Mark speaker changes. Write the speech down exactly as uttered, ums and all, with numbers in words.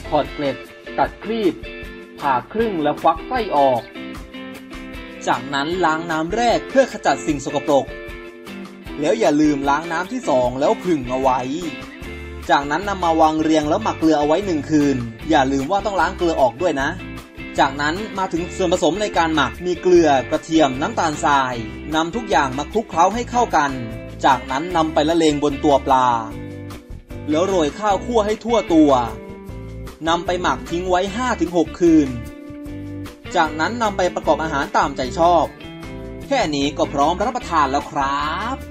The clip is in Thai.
Speaker 1: ถอดเกล็ดตัดครีบผ่าครึ่งแล้วควักไส้ออกจากนั้นล้างน้ำแรกเพื่อขจัดสิ่งสกปรกแล้วอย่าลืมล้างน้ำที่สองแล้วผึ่งเอาไว้จากนั้นนำมาวางเรียงแล้วหมักเกลือเอาไว้หนึ่งคืนอย่าลืมว่าต้องล้างเกลือออกด้วยนะจากนั้นมาถึงส่วนผสมในการหมักมีเกลือกระเทียมน้ำตาลทรายนำทุกอย่างมาคลุกเคล้าให้เข้ากันจากนั้นนำไปละเลงบนตัวปลาแล้วโรยข้าวคั่วให้ทั่วตัวนำไปหมักทิ้งไว้ ห้าถึงหก คืนจากนั้นนำไปประกอบอาหารตามใจชอบแค่นี้ก็พร้อมรับประทานแล้วครับ